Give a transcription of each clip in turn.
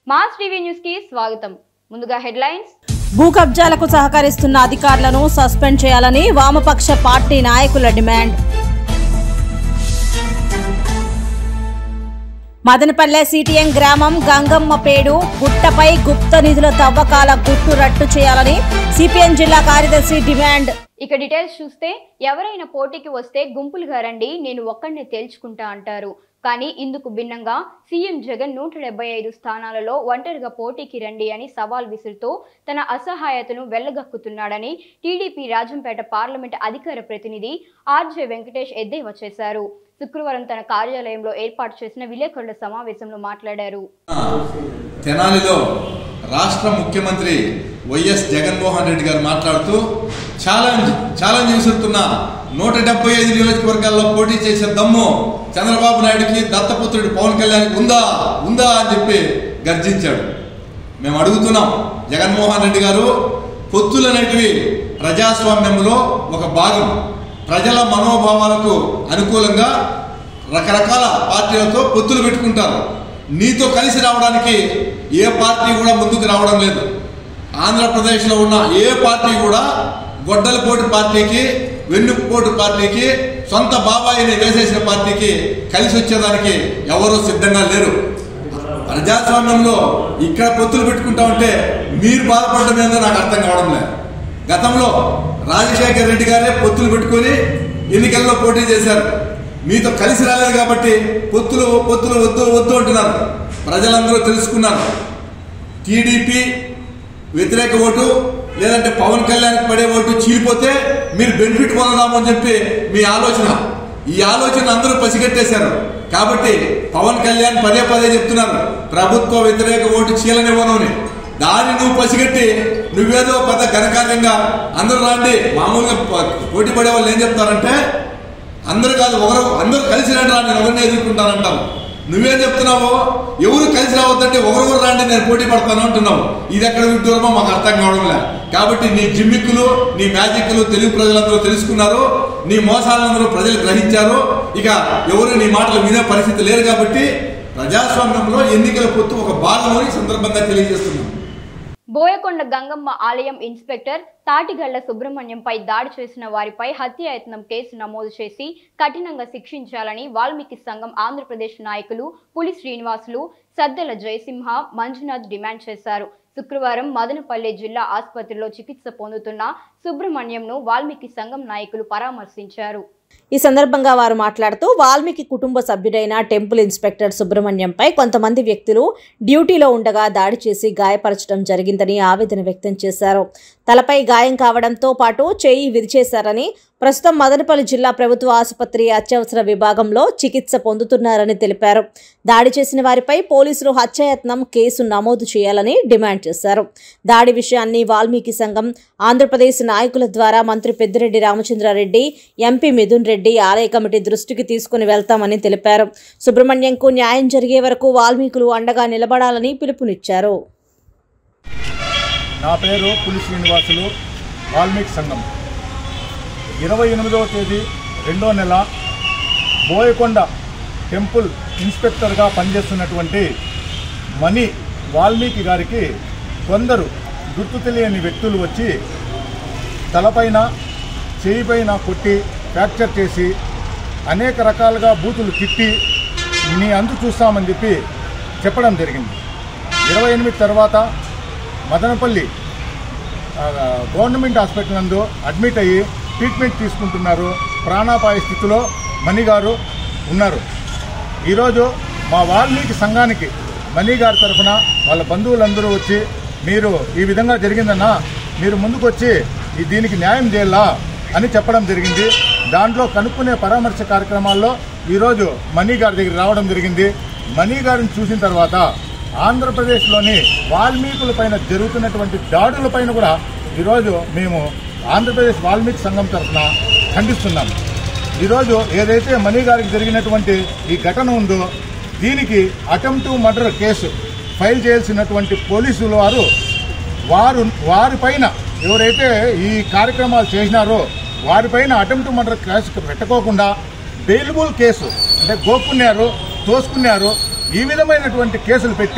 Mass TV news కి స్వాగతం. ముందుగా హెడ్లైన్స్. భూ కబ్జాలకు సహకరిస్తున్న అధికారులను సస్పెండ్ చేయాలని వామపక్ష పార్టీ నాయకుల డిమాండ్. మదనపల్లె సిటిఎం గ్రామం గంగమ్మపేడు గుట్టపై గుప్త నిధుల తవ్వకాల గుట్టు రట్టు చేయాలని సిపిఎం జిల్లా కార్యదర్శి డిమాండ్. ఇక డీటెయిల్స్ చూస్తే, ఎవరైనా పోటీకి వస్తే గుంపులుగా రండి, నేను ఒక్కడినే తేల్చుకుంటా అంటారు. కానీ ఇందుకు భిన్నంగా సీఎం జగన్ 175 స్థానాలలో ఒంటరిగా పోటీకి రండి అని సవాల్ విసురుతూ తన అసహాయతను వెళ్లగక్కుతున్నాడని టీడీపీ రాజంపేట పార్లమెంట్ అధికార ప్రతినిధి ఆర్జే వెంకటేష్ ఎద్దేవా చేశారు. శుక్రవారం తన కార్యాలయంలో ఏర్పాటు చేసిన విలేకరుల సమావేశంలో మాట్లాడారు. తెనాలిలో రాష్ట్ర ముఖ్యమంత్రి వైఎస్ జగన్మోహన్ రెడ్డి గారు మాట్లాడుతూ ఛాలెంజ్ విసురుతున్న 175 నియోజకవర్గాల్లో పోటీ చేసే దమ్ము చంద్రబాబు నాయుడుకి, దత్తపుత్రుడి పవన్ కళ్యాణ్కి ఉందా అని చెప్పి గర్జించాడు. మేము అడుగుతున్నాం, జగన్మోహన్ రెడ్డి గారు, పొత్తులు అనేటివి ప్రజాస్వామ్యంలో ఒక భాగం. ప్రజల మనోభావాలకు అనుకూలంగా రకరకాల పార్టీలతో పొత్తులు పెట్టుకుంటారు. నీతో కలిసి రావడానికి ఏ పార్టీ కూడా ముందుకు రావడం లేదు. ఆంధ్రప్రదేశ్లో ఉన్న ఏ పార్టీ కూడా గొడ్డలపోటు పార్టీకి, వెన్నుపోటు పార్టీకి, సొంత బాబాయిని వేసేసిన పార్టీకి కలిసి వచ్చేదానికి ఎవరూ సిద్ధంగా లేరు. ప్రజాస్వామ్యంలో ఇక్కడ పొత్తులు పెట్టుకుంటా ఉంటే మీరు బాధపడడం ఏందో నాకు అర్థం కావడం లేదు. గతంలో రాజశేఖర రెడ్డి గారే పొత్తులు పెట్టుకొని ఎన్నికల్లో పోటీ చేశారు. మీతో కలిసి రాలేదు కాబట్టి పొత్తులు వద్దు అంటున్నారు. ప్రజలందరూ తెలుసుకున్నారు. టీడీపీ వ్యతిరేక ఓటు లేదంటే పవన్ కళ్యాణ్కి పడే ఓటు చీలిపోతే మీరు బెనిఫిట్ పొందదాము అని చెప్పి మీ ఆలోచన. ఈ ఆలోచన అందరూ పసిగట్టేశారు. కాబట్టి పవన్ కళ్యాణ్ పదే చెప్తున్నారు, ప్రభుత్వ వ్యతిరేక ఓటు చీలనివ్వను అని. దాన్ని నువ్వు పసిగట్టి నువ్వేదో పెద్ద ఘనకార్యంగా అందరూ రాండి, మామూలుగా పోటీ పడే వాళ్ళు ఏం చెప్తారంటే అందరూ కాదు అందరూ కలిసి రండి రా, నేను ఎవరిని ఎదుర్కొంటానంటావు. నువ్వేం చెప్తున్నావు, ఎవరు కలిసి రావద్దంటే ఒకరు రాండి, నేను పోటీ పడతాను అంటున్నావు. ఇది ఎక్కడ విడ్డూరమో మాకు అర్థం కావడం లేదు. కాబట్టి నీ జిమ్మిక్కులు, నీ మ్యాజిక్లు తెలుగు ప్రజలందరూ తెలుసుకున్నారు. నీ మోసాలందరూ ప్రజలు గ్రహించారు. ఇక ఎవరు నీ మాటలు వినే పరిస్థితి లేరు. కాబట్టి ప్రజాస్వామ్యంలో ఎన్నికల పొత్తు ఒక భాగమని సందర్భంగా తెలియజేస్తున్నాం. బోయకొండ గంగమ్మ ఆలయం ఇన్స్పెక్టర్ తాటిగళ్ల సుబ్రహ్మణ్యంపై దాడి చేసిన వారిపై హత్యాయత్నం కేసు నమోదు చేసి కఠినంగా శిక్షించాలని వాల్మీకి సంఘం ఆంధ్రప్రదేశ్ నాయకులు పులి శ్రీనివాసులు, సద్దెల జయసింహ, మంజునాథ్ డిమాండ్ చేశారు. శుక్రవారం మదనపల్లె జిల్లా ఆసుపత్రిలో చికిత్స పొందుతున్న సుబ్రహ్మణ్యంను వాల్మీకి సంఘం నాయకులు పరామర్శించారు. ఈ సందర్భంగా వారు మాట్లాడుతూ, వాల్మీకి కుటుంబ సభ్యుడైన టెంపుల్ ఇన్స్పెక్టర్ సుబ్రహ్మణ్యంపై కొంతమంది వ్యక్తులు డ్యూటీలో ఉండగా దాడి చేసి గాయపరచడం జరిగిందని ఆవేదన వ్యక్తం చేశారు. తలపై గాయం కావడంతో పాటు చేయి విరిచేశారని, ప్రస్తుతం మదనపల్లి జిల్లా ప్రభుత్వ ఆసుపత్రి అత్యవసర విభాగంలో చికిత్స పొందుతున్నారని తెలిపారు. దాడి చేసిన వారిపై పోలీసులు హత్యాయత్నం కేసు నమోదు చేయాలని డిమాండ్ చేశారు. దాడి విషయాన్ని వాల్మీకి సంఘం ఆంధ్రప్రదేశ్ నాయకుల ద్వారా మంత్రి పెద్దిరెడ్డి రామచంద్రారెడ్డి, ఎంపీ మిథున్ రెడ్డి ఆలయ కమిటీ దృష్టికి తీసుకుని వెళ్తామని తెలిపారు. సుబ్రహ్మణ్యంకు న్యాయం జరిగే వరకు వాల్మీకులు అండగా నిలబడాలని పిలుపునిచ్చారు. నా పేరు పులి శ్రీనివాసులు, వాల్మీకి సంఘం. 28వ తేదీ 2వ నెల బోయకొండ టెంపుల్ ఇన్స్పెక్టర్గా పనిచేస్తున్నటువంటి మణి వాల్మీకి గారికి కొందరు గుర్తు తెలియని వ్యక్తులు వచ్చి తలపైన, చేయిపైన కొట్టి ఫ్రాక్చర్ చేసి అనేక రకాలుగా బూతులు తిట్టి నీ అందు చూస్తామని చెప్పి చెప్పడం జరిగింది. 28 తర్వాత మదనపల్లి గవర్నమెంట్ హాస్పిటల్ నందు అడ్మిట్ అయ్యి ట్రీట్మెంట్ తీసుకుంటున్నారు. ప్రాణాపాయ స్థితిలో మణి గారు ఉన్నారు. ఈరోజు మా వాల్మీకి సంఘానికి మణి గారి తరఫున వాళ్ళ బంధువులందరూ వచ్చి, మీరు ఈ విధంగా జరిగిందన్నా, మీరు ముందుకు వచ్చి దీనికి న్యాయం చేయాలా అని చెప్పడం జరిగింది. దాంట్లో కనుక్కునే పరామర్శ కార్యక్రమాల్లో ఈరోజు మణి గారి దగ్గర రావడం జరిగింది. మణి గారిని చూసిన తర్వాత ఆంధ్రప్రదేశ్లోని వాల్మీకుల పైన జరుగుతున్నటువంటి దాడులపైన కూడా ఈరోజు మేము ఆంధ్రప్రదేశ్ వాల్మీకి సంఘం తరఫున ఖండిస్తున్నాం. ఈరోజు ఏదైతే మణి గారికి జరిగినటువంటి ఈ ఘటన ఉందో, దీనికి అటెంప్ట్ మర్డర్ కేసు ఫైల్ చేయాల్సినటువంటి పోలీసులు వారిపైన ఎవరైతే ఈ కార్యక్రమాలు చేసినారో వారిపైన అటెంప్ట్ మర్డర్ కేసు పెట్టుకోకుండా బెయిలబుల్ కేసు అంటే గోక్కున్నారు, తోసుకున్నారు, ఈ విధమైనటువంటి కేసులు పెట్టి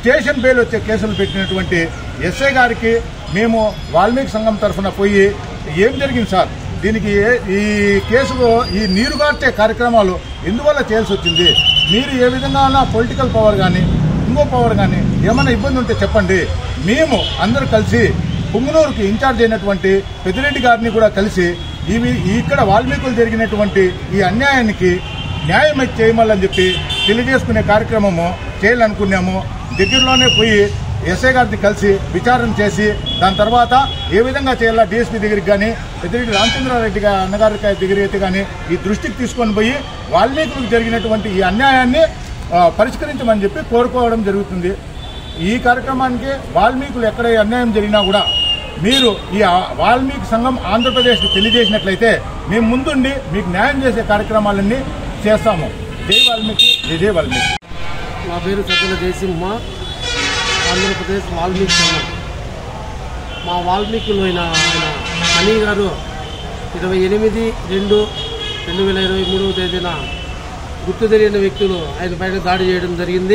స్టేషన్ బెయిల్ వచ్చే కేసులు పెట్టినటువంటి ఎస్ఐ గారికి మేము వాల్మీకి సంఘం తరఫున పోయి ఏం జరిగింది సార్, దీనికి ఈ కేసులో ఈ నీరుగార్చే కార్యక్రమాలు ఎందువల్ల చేయాల్సి వచ్చింది, మీరు ఏ విధంగా పొలిటికల్ పవర్ కానీ ఇంకో పవర్ కానీ ఏమైనా ఇబ్బంది ఉంటే చెప్పండి, మేము అందరూ కలిసి పుంగనూరుకి ఇన్ఛార్జ్ అయినటువంటి పెద్దిరెడ్డి గారిని కూడా కలిసి ఇక్కడ వాల్మీకులు జరిగినటువంటి ఈ అన్యాయానికి న్యాయం చేయమని చెప్పి తెలియజేసుకునే కార్యక్రమము చేయాలనుకున్నాము. దగ్గరలోనే పోయి ఎస్ఐ గారిని కలిసి విచారణ చేసి దాని తర్వాత ఏ విధంగా చేయాలా డిఎస్పీ దగ్గరికి కానీ పెద్దిరెడ్డి రామచంద్రారెడ్డి అన్నగారి దగ్గరికి కానీ ఈ దృష్టికి తీసుకొని పోయి వాల్మీకులకు జరిగినటువంటి ఈ అన్యాయాన్ని పరిష్కరించమని చెప్పి కోరుకోవడం జరుగుతుంది. ఈ కార్యక్రమానికి వాల్మీకులు ఎక్కడ అన్యాయం జరిగినా కూడా మీరు ఈ వాల్మీకి సంఘం ఆంధ్రప్రదేశ్కి తెలియజేసినట్లయితే మేము ముందుండి మీకు న్యాయం చేసే కార్యక్రమాలన్నీ చేస్తాము. జై వాల్మీకి, జై జై వాల్మీకి. నా పేరు సజ్జల జయసింహ, ఆంధ్రప్రదేశ్ వాల్మీకి సంఘం. మా వాల్మీకులు ఆయన మణి గారు 28/2/2023 తేదీన గుర్తు తెలియని వ్యక్తులు ఆయన పైన దాడి చేయడం జరిగింది.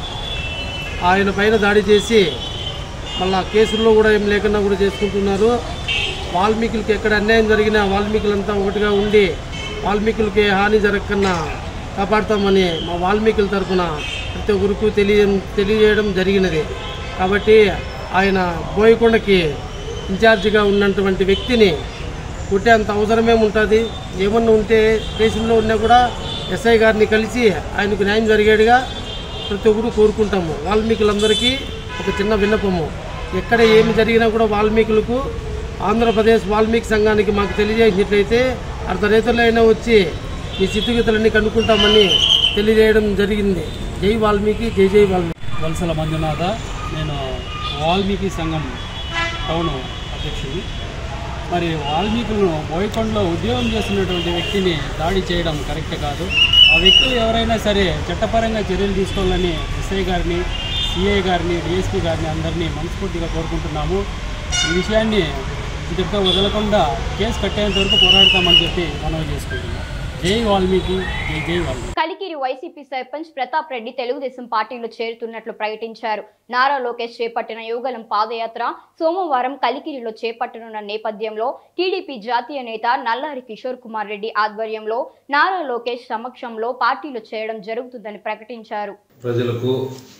ఆయన పైన దాడి చేసి మళ్ళా కేసుల్లో కూడా ఏం లేకుండా కూడా చేసుకుంటున్నారు. వాల్మీకులకి ఎక్కడ అన్యాయం జరిగినా వాల్మీకులంతా ఒకటిగా ఉండి వాల్మీకులకి హాని జరగకుండా కాపాడుతామని మా వాల్మీకుల తరఫున ప్రతి ఒక్కరికి తెలియజేయడం జరిగినది. కాబట్టి ఆయన బోయకొండకి ఇన్ఛార్జిగా ఉన్నటువంటి వ్యక్తిని కొట్టేంత అవసరమేముంటుంది. ఏమన్నా ఉంటే స్టేషన్లో ఉన్నా కూడా ఎస్ఐ గారిని కలిసి ఆయనకు న్యాయం జరిగేట్టుగా ప్రతి ఒక్కరు కోరుకుంటాము. వాల్మీకులందరికీ ఒక చిన్న విన్నపము, ఎక్కడ ఏమి జరిగినా కూడా వాల్మీకులకు ఆంధ్రప్రదేశ్ వాల్మీకి సంఘానికి మాకు తెలియజేసినట్లయితే అర్ధరేతుల్లో అయినా వచ్చి ఈ స్థితిగతులన్నీ కనుక్కుంటామని తెలియజేయడం జరిగింది. జై వాల్మీకి, జై జై వాల్మీకి. వలసల మంజునాథ, నేను వాల్మీకి సంఘం టౌన్ అధ్యక్షుడు. మరి వాల్మీకులను బోయకొండలో ఉద్యోగం చేస్తున్నటువంటి వ్యక్తిని దాడి చేయడం కరెక్ట్ కాదు. ఆ వ్యక్తులు ఎవరైనా సరే చట్టపరంగా చర్యలు తీసుకోవాలని ఎస్ఐ గారిని, సిఐ గారిని, డిఎస్పీ గారిని అందరినీ మనస్ఫూర్తిగా కోరుకుంటున్నాము. ఈ విషయాన్ని ఇంతటితో వదలకుండా కేసు కట్టేంత వరకు పోరాడతామని చెప్పి మనవి చేసుకుంటున్నాం. జై వాల్మీకి, జై జై వాల్మీకి. కలికిరి వైసీపీ సర్పంచ్ ప్రతాప్ రెడ్డి తెలుగుదేశం పార్టీలో చేరుతున్నట్లు ప్రకటించారు. నారా లోకేష్ చేపట్టిన యువగలం పాదయాత్ర సోమవారం కలికిరిలో చేపట్టనున్న నేపథ్యంలో టీడీపీ జాతీయ నేత నల్లారి కిషోర్ కుమార్ రెడ్డి ఆధ్వర్యంలో నారా లోకేష్ సమక్షంలో పార్టీలో చేరడం జరుగుతుందని ప్రకటించారు. ప్రజలకు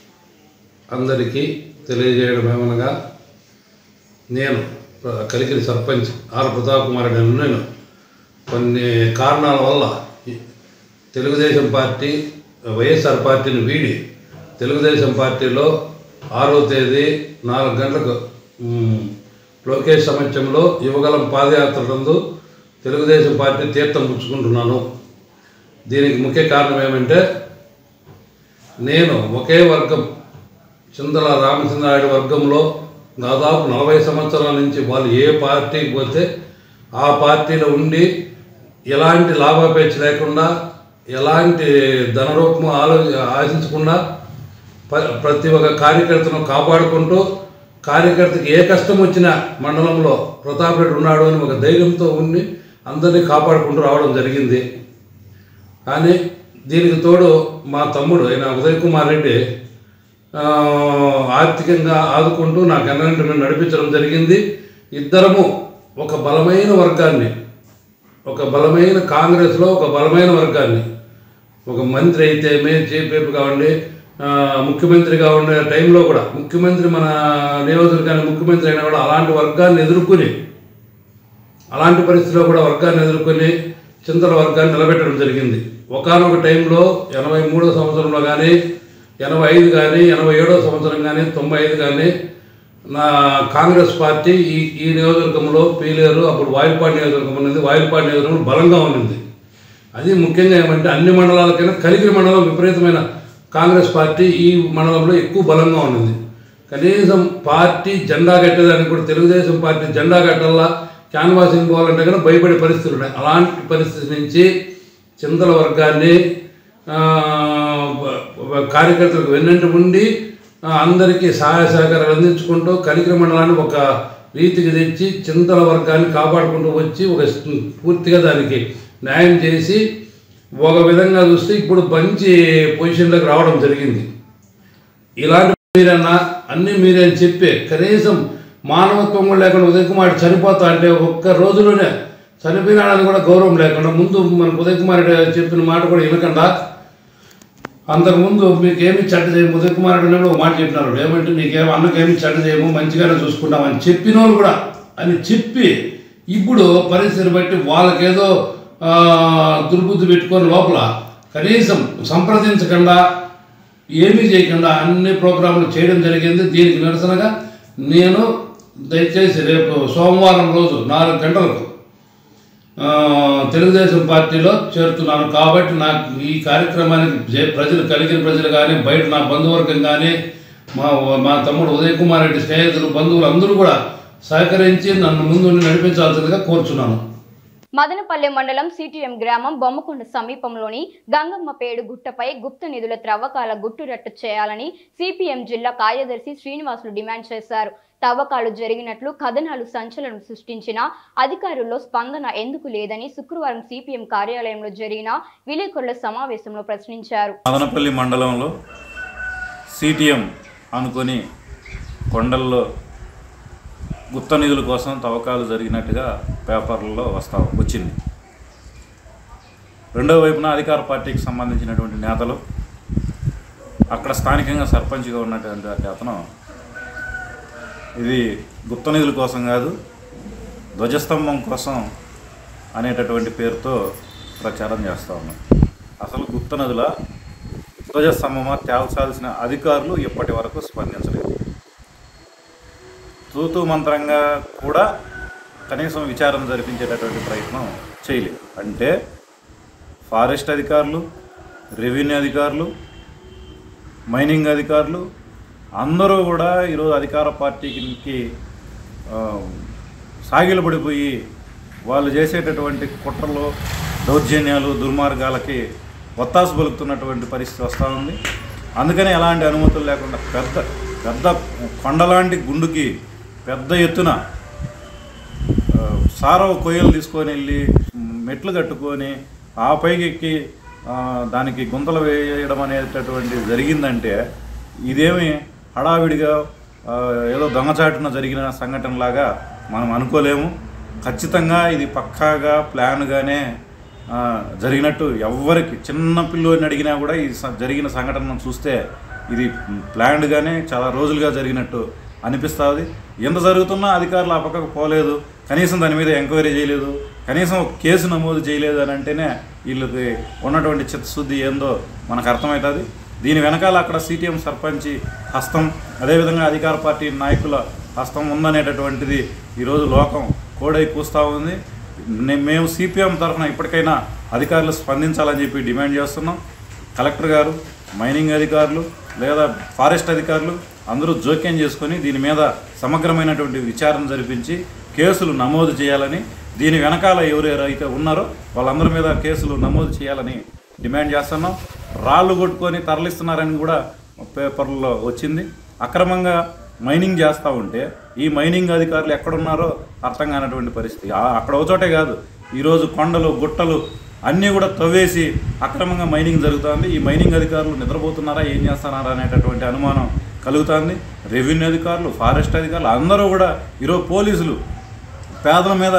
అందరికీ తెలియజేయడం ఏమనగా, నేను కలికిరి సర్పంచ్ ఆర్ ప్రతాప్ కుమార్ రెడ్డి నేను కొన్ని కారణాల వల్ల తెలుగుదేశం పార్టీ వైఎస్ఆర్ పార్టీని వీడి తెలుగుదేశం పార్టీలో 6వ తేదీ 4 గంటలకు లోకేష్ సమక్షంలో యువగలం పాదయాత్ర నందు తెలుగుదేశం పార్టీ తీర్థం పుచ్చుకుంటున్నాను. దీనికి ముఖ్య కారణం ఏమంటే, నేను ఒకే వర్గం చింతల రామచంద్రారెడ్డి వర్గంలో దాదాపు 40 సంవత్సరాల నుంచి వాళ్ళు ఏ పార్టీకి పోతే ఆ పార్టీలో ఉండి ఎలాంటి లాభాపేక్ష లేకుండా ఎలాంటి ధనరూపము ఆశించకుండా ప్రతి ఒక్క కార్యకర్తను కాపాడుకుంటూ కార్యకర్తకి ఏ కష్టం వచ్చినా మండలంలో ప్రతాప్ రెడ్డి ఉన్నాడు అని ఒక ధైర్యంతో ఉండి అందరినీ కాపాడుకుంటూ రావడం జరిగింది. కానీ దీనికి తోడు మా తమ్ముడు అయిన ఉదయ్ కుమార్ రెడ్డి ఆర్థికంగా ఆదుకుంటూ నాకు ఎన్నంటే నడిపించడం జరిగింది. ఇద్దరము ఒక బలమైన వర్గాన్ని, ఒక బలమైన కాంగ్రెస్లో ఒక బలమైన వర్గాన్ని, ఒక మంత్రి అయితే చీఫ్ విప్ కావండి, ముఖ్యమంత్రిగా ఉండే టైంలో కూడా ముఖ్యమంత్రి మన నియోజకవర్గానికి ముఖ్యమంత్రి అయినా కూడా అలాంటి వర్గాన్ని ఎదుర్కొని, అలాంటి పరిస్థితిలో కూడా వర్గాన్ని ఎదుర్కొని చింతల వర్గాన్ని నిలబెట్టడం జరిగింది. ఒకానొక టైంలో 83వ సంవత్సరంలో కానీ 85 కానీ 87వ సంవత్సరం కానీ 95 కానీ నా కాంగ్రెస్ పార్టీ ఈ నియోజకవర్గంలో పీలేరు, అప్పుడు వాయిల్పాడు నియోజకవర్గం ఉన్నది, వాయిల్పాడు నియోజకవర్గం బలంగా ఉన్నది. అది ముఖ్యంగా ఏమంటే అన్ని మండలాలకైనా కలిగిరి మండలం విపరీతమైన కాంగ్రెస్ పార్టీ ఈ మండలంలో ఎక్కువ బలంగా ఉన్నది. కనీసం పార్టీ జెండా కట్టేదానికి కూడా తెలుగుదేశం పార్టీ జెండా కట్టాలా, క్యాన్వాసింగ్ పోవాలంటే కానీ భయపడే పరిస్థితులు ఉన్నాయి. అలాంటి పరిస్థితి నుంచి చింతల వర్గాన్ని కార్యకర్తలకు వెన్నంటి ఉండి అందరికీ సహాయ సహకారాలు అందించుకుంటూ కలికిరి మండలాన్ని ఒక రీతికి తెచ్చి చింతల వర్గాన్ని కాపాడుకుంటూ వచ్చి ఒక పూర్తిగా దానికి న్యాయం చేసి ఒక విధంగా చూస్తే ఇప్పుడు మంచి పొజిషన్లోకి రావడం జరిగింది. ఇలాంటి మీరన్నా అన్నీ మీరే అని చెప్పి కనీసం మానవత్వం కూడా లేకుండా ఉదయ్ కుమార్ చనిపోతా అంటే ఒక్క రోజులోనే చనిపోయినాడని కూడా గౌరవం లేకుండా ముందు మన ఉదయ్ కుమార్ చెప్పిన మాట కూడా వినకుండా అంతకుముందు మీకు ఏమి చెడ్డ చేయము ఉదయ్ కుమార్ రెడ్డి ఒక మాట చెప్పినారు ఏమంటే నీకేమో అన్నకేమి చెడ్డ చేయము మంచిగానే చూసుకుంటామని చెప్పిన వాళ్ళు కూడా అని చెప్పి ఇప్పుడు పరిస్థితిని బట్టి వాళ్ళకేదో దుర్బుద్ధి పెట్టుకొని లోపల కనీసం సంప్రదించకుండా ఏమీ చేయకుండా అన్ని ప్రోగ్రాంలు చేయడం జరిగింది. దీనికి నిరసనగా నేను దయచేసి రేపు సోమవారం రోజు 4 గంటలకు తెలుగుదేశం పార్టీలో చేరుతున్నాను. కాబట్టి నాకు ఈ కార్యక్రమానికి కలిగిన ప్రజలు కానీ బయట నా బంధువర్గం కానీ మా తమ్ముడు ఉదయ్ కుమార్ రెడ్డి స్నేహితులు బంధువులు అందరూ కూడా సహకరించి నన్ను ముందు నడిపించాల్సిందిగా కోరుచున్నాను. మదనపల్లె మండలం సిటిఎం గ్రామం బొమ్మకొండ సమీపంలోని గంగమ్మపేడు గుట్టపై గుప్త నిధుల త్రవ్వకాల గుట్టురట్టు చేయాలని సిపిఎం జిల్లా కార్యదర్శి శ్రీనివాసులు డిమాండ్ చేశారు. తవ్వకాలు జరిగినట్లు కథనాలు సంచలనం సృష్టించిన అధికారుల్లో స్పందన ఎందుకు లేదని శుక్రవారం సిపిఎం కార్యాలయంలో జరిగిన విలేకరుల సమావేశంలో ప్రశ్నించారు. మదనపల్లి మండలంలో సిటిఎం అనుకొని కొండల్లో గుప్త నిధుల కోసం తవ్వకాలు జరిగినట్టుగా పేపర్లలో వచ్చింది. రెండో వైపున అధికార పార్టీకి సంబంధించినటువంటి నేతలు అక్కడ స్థానికంగా సర్పంచ్గా ఉన్నటువంటి అతను ఇది గుప్త నిధుల కోసం కాదు ధ్వజస్తంభం కోసం అనేటటువంటి పేరుతో ప్రచారం చేస్తూ ఉన్నారు. అసలు గుప్త నిధుల ధ్వజస్తంభమా తేల్చాల్సిన అధికారులు ఇప్పటి వరకు స్పందించలేదు. తూతూ మంత్రంగా కూడా కనీసం విచారణ జరిపించేటటువంటి ప్రయత్నం చేయలేదు. అంటే ఫారెస్ట్ అధికారులు, రెవెన్యూ అధికారులు, మైనింగ్ అధికారులు అందరూ కూడా ఈరోజు అధికార పార్టీకి సాగిలు పడిపోయి వాళ్ళు చేసేటటువంటి కుట్రలు, దౌర్జన్యాలు, దుర్మార్గాలకి ఒత్తాసు పలుకుతున్నటువంటి పరిస్థితి వస్తూ ఉంది. అందుకనే ఎలాంటి అనుమతులు లేకుండా పెద్ద కొండలాంటి గుండుకి పెద్ద ఎత్తున సారవ కొయ్యలు తీసుకొని వెళ్ళి మెట్లు కట్టుకొని ఆ పైకి ఎక్కి దానికి గుంతలు వేయడం అనేటటువంటి జరిగిందంటే ఇదేమి హడావిడిగా ఏదో దొంగచాటున జరిగిన సంఘటనలాగా మనం అనుకోలేము. ఖచ్చితంగా ఇది పక్కాగా ప్లాన్గానే జరిగినట్టు ఎవరికి చిన్న పిల్లోని అడిగినా కూడా ఈ జరిగిన సంఘటనను చూస్తే ఇది ప్లాన్డ్గానే చాలా రోజులుగా జరిగినట్టు అనిపిస్తుంది. ఎంత జరుగుతున్నా అధికారులు ఆ పక్కకు పోలేదు, కనీసం దాని మీద ఎంక్వైరీ చేయలేదు, కనీసం ఒక కేసు నమోదు చేయలేదు అని అంటేనే వీళ్ళకి ఉన్నటువంటి చిత్తశుద్ధి ఏందో మనకు అర్థమవుతుంది. దీని వెనకాల అక్కడ సిటిఎం సర్పంచి హస్తం, అదేవిధంగా అధికార పార్టీ నాయకుల హస్తం ఉందనేటటువంటిది ఈరోజు లోకం కోడై కూస్తూ ఉంది. మేము సిపిఎం తరఫున ఇప్పటికైనా అధికారులు స్పందించాలని చెప్పి డిమాండ్ చేస్తున్నాం. కలెక్టర్ గారు, మైనింగ్ అధికారులు లేదా ఫారెస్ట్ అధికారులు అందరూ జోక్యం చేసుకొని దీని మీద సమగ్రమైనటువంటి విచారణ జరిపించి కేసులు నమోదు చేయాలని, దీని వెనకాల ఎవరెవరైతే ఉన్నారో వాళ్ళందరి మీద కేసులు నమోదు చేయాలని డిమాండ్ చేస్తున్నాం. రాళ్ళు కొట్టుకొని తరలిస్తున్నారని కూడా పేపర్లో వచ్చింది. అక్రమంగా మైనింగ్ చేస్తూ ఉంటే ఈ మైనింగ్ అధికారులు ఎక్కడున్నారో అర్థం కానటువంటి పరిస్థితి. అక్కడ ఒకచోటే కాదు, ఈరోజు కొండలు, గుట్టలు అన్నీ కూడా తవ్వేసి అక్రమంగా మైనింగ్ జరుగుతుంది. ఈ మైనింగ్ అధికారులు నిద్రపోతున్నారా, ఏం చేస్తున్నారా అనేటటువంటి అనుమానం కలుగుతుంది. రెవెన్యూ అధికారులు, ఫారెస్ట్ అధికారులు అందరూ కూడా ఈరోజు పోలీసులు పేదల మీద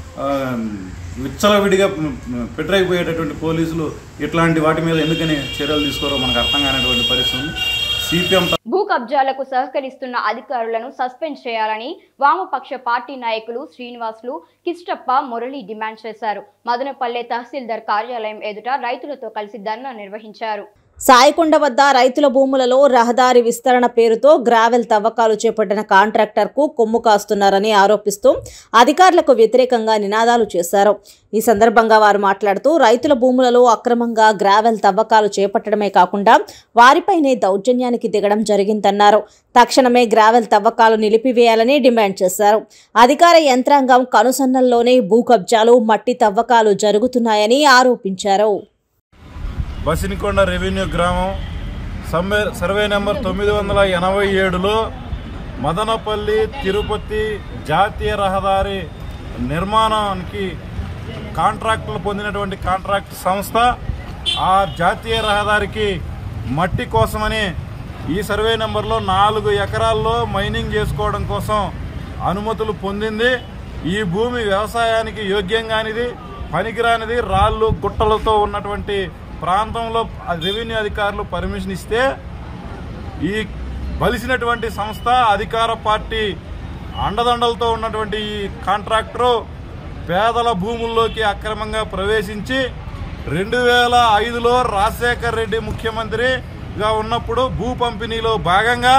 విచ్చలవిడిగా పెట్టరైపోయేటటువంటి పోలీసులు ఇట్లాంటి వాటి మీద ఎందుకని చర్యలు తీసుకోరో మనకు అర్థం కానటువంటి పరిస్థితి ఉంది. సిపిఎం భూ కబ్జాలకు సహకరిస్తున్న అధికారులను సస్పెండ్ చేయాలని వామపక్ష పార్టీ నాయకులు శ్రీనివాసులు, కిష్టప్ప, మురళి డిమాండ్ చేశారు. మదనపల్లె తహసీల్దార్ కార్యాలయం ఎదుట రైతులతో కలిసి ధర్నా నిర్వహించారు. సాయికొండ వద్ద రైతుల భూములలో రహదారి విస్తరణ పేరుతో గ్రావెల్ తవ్వకాలు చేపట్టిన కాంట్రాక్టర్కు కొమ్ము కాస్తున్నారని ఆరోపిస్తూ అధికారులకు వ్యతిరేకంగా నినాదాలు చేశారు. ఈ సందర్భంగా వారు మాట్లాడుతూ రైతుల భూములలో అక్రమంగా గ్రావెల్ తవ్వకాలు చేపట్టడమే కాకుండా వారిపైనే దౌర్జన్యానికి దిగడం జరిగిందన్నారు. తక్షణమే గ్రావెల్ తవ్వకాలు నిలిపివేయాలని డిమాండ్ చేశారు. అధికార యంత్రాంగం కనుసన్నల్లోనే భూ కబ్జాలు, మట్టి తవ్వకాలు జరుగుతున్నాయని ఆరోపించారు. బసినికొండ రెవెన్యూ గ్రామం సర్వే నెంబర్ 987లో మదనపల్లి తిరుపతి జాతీయ రహదారి నిర్మాణానికి కాంట్రాక్టులు పొందినటువంటి కాంట్రాక్ట్ సంస్థ ఆ జాతీయ రహదారికి మట్టి కోసమని ఈ సర్వే నెంబర్లో 4 ఎకరాల్లో మైనింగ్ చేసుకోవడం కోసం అనుమతులు పొందింది. ఈ భూమి వ్యవసాయానికి యోగ్యం కానిది, పనికిరానిది, రాళ్ళు గుట్టలతో ఉన్నటువంటి ప్రాంతంలో రెవెన్యూ అధికారులు పర్మిషన్ ఇస్తే ఈ బలిసినటువంటి సంస్థ అధికార పార్టీ అండదండలతో ఉన్నటువంటి ఈ కాంట్రాక్టరు పేదల భూముల్లోకి అక్రమంగా ప్రవేశించి 2005లో రాజశేఖర్ రెడ్డి ముఖ్యమంత్రిగా ఉన్నప్పుడు భూ పంపిణీలో భాగంగా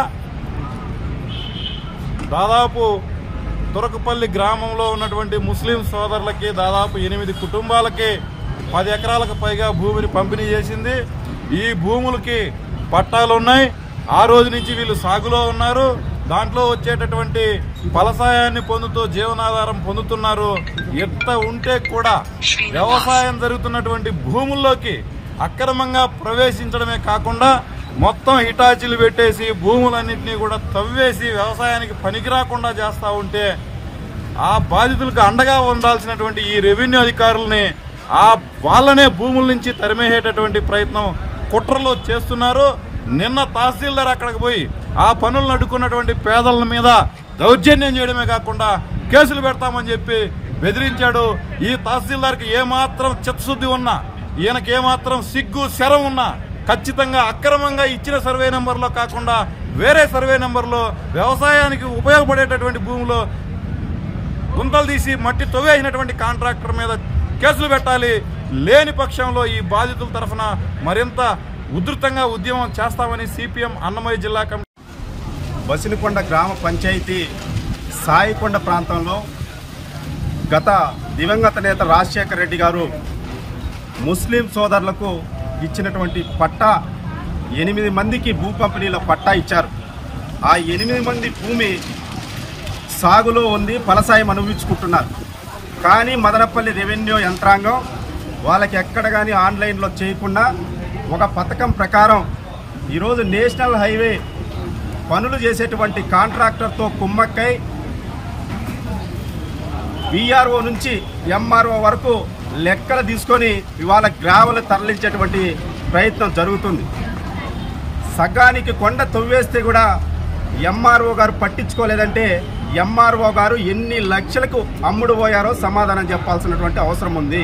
దాదాపు తురకపల్లి గ్రామంలో ఉన్నటువంటి ముస్లిం సోదరులకి దాదాపు 8 కుటుంబాలకి 10 ఎకరాలకు పైగా భూమిని పంపిణీ చేసింది. ఈ భూములకి పట్టాలున్నాయి. ఆ రోజు నుంచి వీళ్ళు సాగులో ఉన్నారు. దాంట్లో వచ్చేటటువంటి ఫలసాయాన్ని పొందుతూ జీవనాధారం పొందుతున్నారు. ఎంత ఉంటే కూడా వ్యవసాయం జరుగుతున్నటువంటి భూముల్లోకి అక్రమంగా ప్రవేశించడమే కాకుండా మొత్తం హిటాచీలు పెట్టేసి భూములన్నింటినీ కూడా తవ్వేసి వ్యవసాయానికి పనికిరాకుండా చేస్తూ ఉంటే ఆ బాధితులకు అండగా ఉండాల్సినటువంటి ఈ రెవెన్యూ అధికారులని వాళ్ళనే భూముల నుంచి తరిమేసేటటువంటి ప్రయత్నం కుట్రలో చేస్తున్నారు. నిన్న తహసీల్దార్ అక్కడికి పోయి ఆ పనులను అడ్డుకున్నటువంటి పేదల మీద దౌర్జన్యం చేయడమే కాకుండా కేసులు పెడతామని చెప్పి బెదిరించాడు. ఈ తహసీల్దార్కి ఏమాత్రం చిత్తశుద్ధి ఉన్నా, ఈయనకి ఏమాత్రం సిగ్గు శరం ఉన్నా ఖచ్చితంగా అక్రమంగా ఇచ్చిన సర్వే నెంబర్లో కాకుండా వేరే సర్వే నెంబర్లో వ్యవసాయానికి ఉపయోగపడేటటువంటి భూమిలో గుంతలు తీసి మట్టి తవ్వేసినటువంటి కాంట్రాక్టర్ మీద కేసులు పెట్టాలి. లేని పక్షంలో ఈ బాధితుల తరఫున మరింత ఉధృతంగా ఉద్యమం చేస్తామని సిపిఎం అన్నమయ్య జిల్లా కమిటీ బసినకొండ గ్రామ పంచాయతీ సాయికొండ ప్రాంతంలో గత దివంగత నేత రాజశేఖర్ రెడ్డి గారు ముస్లిం సోదరులకు ఇచ్చినటువంటి పట్టా 8 మందికి భూ పంపిణీలో పట్టా ఇచ్చారు. ఆ 8 మంది భూమి సాగులో ఉంది, ఫలసాయం అనుభవించుకుంటున్నారు. కానీ మదనపల్లి రెవెన్యూ యంత్రాంగం వాళ్ళకి ఎక్కడ కానీ ఆన్లైన్లో చేయకుండా ఒక పథకం ప్రకారం ఈరోజు నేషనల్ హైవే పనులు చేసేటువంటి కాంట్రాక్టర్తో కుమ్మక్కై విఆర్ఓ నుంచి ఎంఆర్ఓ వరకు లెక్కలు తీసుకొని ఇవాళ గ్రావెలు తరలించేటువంటి ప్రయత్నం జరుగుతుంది. సగానికి కొండ తవ్వేస్తే కూడా ఎంఆర్ఓ గారు పట్టించుకోలేదంటే ఎంఆర్ఓ గారు ఎన్ని లక్షలకు అమ్ముడు పోయారో సమాధానం చెప్పాల్సినటువంటి అవసరం ఉంది.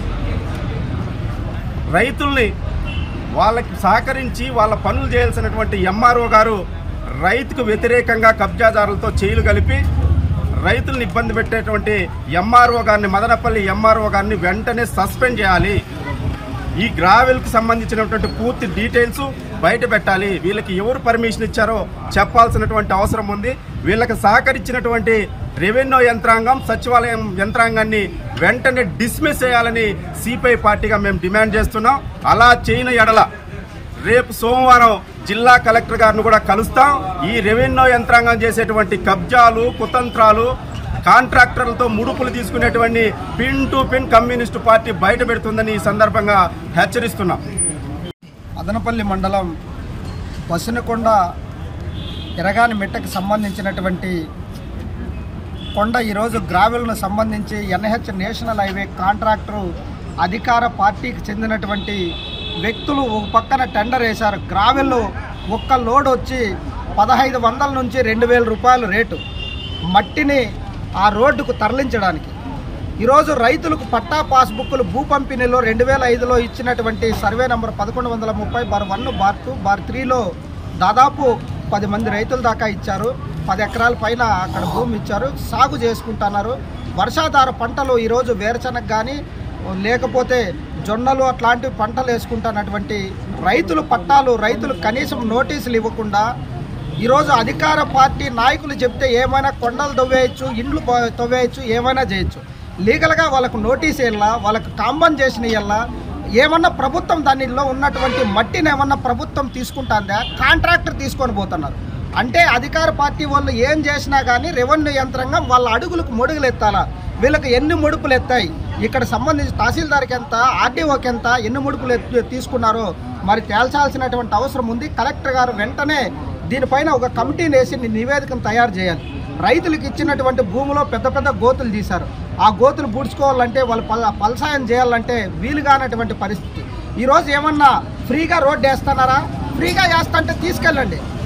రైతుల్ని వాళ్ళకి సహకరించి వాళ్ళ పనులు చేయాల్సినటువంటి ఎంఆర్ఓ గారు రైతుకు వ్యతిరేకంగా కబ్జాదారులతో చేయిలు కలిపి రైతులను ఇబ్బంది పెట్టేటువంటి ఎంఆర్ఓ గారిని, మదనపల్లి ఎంఆర్ఓ గారిని వెంటనే సస్పెండ్ చేయాలి. ఈ గ్రావెల్కి సంబంధించినటువంటి పూర్తి డీటెయిల్స్ బయట పెట్టాలి. వీళ్ళకి ఎవరు పర్మిషన్ ఇచ్చారో చెప్పాల్సినటువంటి అవసరం ఉంది. వీళ్ళకి సహకరించినటువంటి రెవెన్యూ యంత్రాంగం, సచివాలయం యంత్రాంగాన్ని వెంటనే డిస్మిస్ చేయాలని సిపిఐ పార్టీగా మేము డిమాండ్ చేస్తున్నాం. అలా చేయని ఎడల రేపు సోమవారం జిల్లా కలెక్టర్ గారిని కూడా కలుస్తాం. ఈ రెవెన్యూ యంత్రాంగం చేసేటువంటి కబ్జాలు, కుతంత్రాలు, కాంట్రాక్టర్లతో ముడుపులు తీసుకునేటువంటి pin to pin communist party బయట పెడుతుందని ఈ సందర్భంగా హెచ్చరిస్తున్నాం. మదనపల్లి మండలం బసినకొండ ఎరగాని మెట్టకు సంబంధించినటువంటి కొండ ఈరోజు గ్రావెల్ను సంబంధించి ఎన్హెచ్ నేషనల్ హైవే కాంట్రాక్టరు అధికార పార్టీకి చెందినటువంటి వ్యక్తులు ఒక పక్కన టెండర్ వేశారు. గ్రావెల్ ఒక్క లోడ్ వచ్చి 1500 నుంచి 2000 రూపాయలు రేటు మట్టిని ఆ రోడ్డుకు తరలించడానికి. ఈరోజు రైతులకు పట్టా పాస్బుక్లు భూ పంపిణీలో 2005లో ఇచ్చినటువంటి సర్వే నంబర్ 1130/1/2/3లో దాదాపు 10 మంది రైతుల దాకా ఇచ్చారు. 10 ఎకరాల పైన అక్కడ భూమి ఇచ్చారు, సాగు చేసుకుంటున్నారు. వర్షాధార పంటలు ఈరోజు వేరుశనగ కానీ లేకపోతే జొన్నలు అట్లాంటి పంటలు వేసుకుంటున్నటువంటి రైతులు పట్టాలు, రైతులు కనీసం నోటీసులు ఇవ్వకుండా ఈరోజు అధికార పార్టీ నాయకులు చెప్తే ఏమైనా కొండలు తవ్వేయచ్చు, ఇండ్లు తవ్వేయచ్చు, ఏమైనా చేయొచ్చు. లీగల్గా వాళ్ళకు నోటీస్ ఇవ్వాలా, వాళ్ళకు కాంపన్సేషన్ ఇవ్వాలా, ఏమన్నా ప్రభుత్వం దానిలో ఉన్నటువంటి మట్టిని ఏమన్నా ప్రభుత్వం తీసుకుంటుందా? కాంట్రాక్టర్ తీసుకొని పోతున్నారు. అంటే అధికార పార్టీ వాళ్ళు ఏం చేసినా కానీ రెవెన్యూ యంత్రాంగం వాళ్ళ అడుగులకు మొడుగులు ఎత్తాలా? వీళ్ళకి ఎన్ని ముడుపులు ఎత్తాయి, ఇక్కడ సంబంధించి తహసీల్దార్కి ఎంత, ఆర్డీఓకి ఎంత, ఎన్ని ముడుపులు తీసుకున్నారో మరి తేల్చాల్సినటువంటి అవసరం ఉంది. కలెక్టర్ గారు వెంటనే దీనిపైన ఒక కమిటీని వేసి నివేదికను తయారు చేయాలి. రైతులకు ఇచ్చినటువంటి భూమిలో పెద్ద పెద్ద గోతులు తీశారు. ఆ గోతులు పూడ్చుకోవాలంటే వాళ్ళు పలసాయం చేయాలంటే వీలుగానటువంటి పరిస్థితి. ఈరోజు ఏమన్నా ఫ్రీగా రోడ్డు వేస్తున్నారా? ఫ్రీగా వేస్తా అంటే తీసుకెళ్ళండి.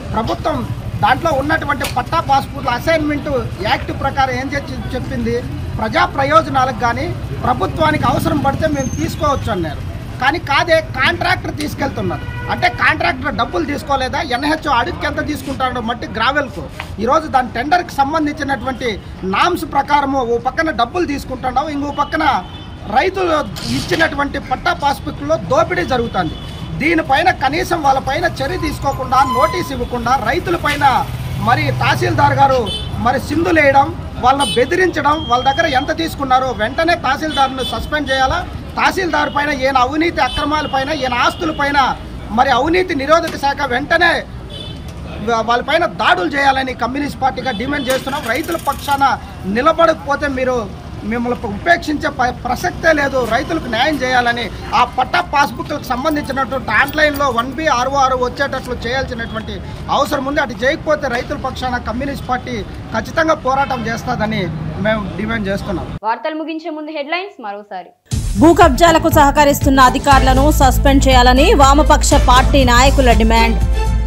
ప్రభుత్వం దాంట్లో ఉన్నటువంటి పట్టా పాస్పోర్ట్ల అసైన్మెంట్ యాక్ట్ ప్రకారం ఏం చెప్పింది, ప్రజా ప్రయోజనాలకు కానీ ప్రభుత్వానికి అవసరం పడితే మేము తీసుకోవచ్చు అన్నారు. కానీ కాదే, కాంట్రాక్టర్ తీసుకెళ్తున్నారు. అంటే కాంట్రాక్టర్ డబ్బులు తీసుకోలేదా? ఎన్హెచ్ఓ అడుగుకి ఎంత తీసుకుంటాడో మట్టి గ్రావెల్కు ఈరోజు దాని టెండర్కి సంబంధించినటువంటి నామ్స్ ప్రకారము ఓ పక్కన డబ్బులు తీసుకుంటున్నావు, ఇంకో పక్కన రైతులు ఇచ్చినటువంటి పట్టా పాస్బుక్లో దోపిడీ జరుగుతుంది. దీనిపైన కనీసం వాళ్ళపైన చర్య తీసుకోకుండా, నోటీస్ ఇవ్వకుండా రైతులపైన మరి తహసీల్దార్ గారు మరి సింధులేయడం, వాళ్ళని బెదిరించడం, వాళ్ళ దగ్గర ఎంత తీసుకున్నారో వెంటనే తహసీల్దార్ను సస్పెండ్ చేయాలా, తహసీల్దార్ పైన ఈయన అవినీతి అక్రమాలపైన, ఈయన ఆస్తులపైన మరి అవినీతి నిరోధక శాఖ వెంటనే వాళ్ళపైన దాడులు చేయాలని కమ్యూనిస్ట్ పార్టీగా డిమాండ్ చేస్తున్నాం. రైతుల పక్షాన నిలబడకపోతే మిమ్మల్ని ఉపేక్షించే ప్రసక్తే లేదు. రైతులకు న్యాయం చేయాలని ఆ పట్టా పాస్బుక్లకు సంబంధించినటువంటి ఆన్లైన్లో 1B ROR వచ్చేటట్లు చేయాల్సినటువంటి అవసరం ఉంది. అటు చేయకపోతే రైతుల పక్షాన కమ్యూనిస్ట్ పార్టీ ఖచ్చితంగా పోరాటం చేస్తుందని మేము డిమాండ్ చేస్తున్నాం. వార్తలు ముగించే ముందు హెడ్లైన్స్ మరోసారి. భూ కబ్జాలకు సహకరిస్తున్న అధికారులను సస్పెండ్ చేయాలని వామపక్ష పార్టీ నాయకుల డిమాండ్.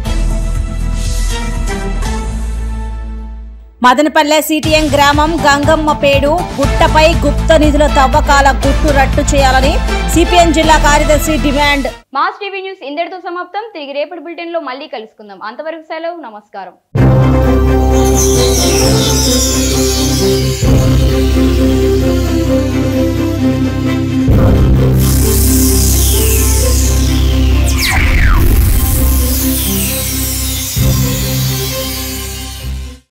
మదనపల్లె సిటిఎం గ్రామం గంగమ్మపేడు గుట్టపై గుప్త నిధుల తవ్వకాల గుట్టు రట్టు చేయాలని సిపిఎం జిల్లా కార్యదర్శి డిమాండ్. మాస్ టీవీ న్యూస్ ఇంతటితో సమాప్తం. తిరిగి రేపటి బులెటిన్ లో మళ్ళీ కలుసుకుందాం. అంతవరకు సెలవు. నమస్కారం.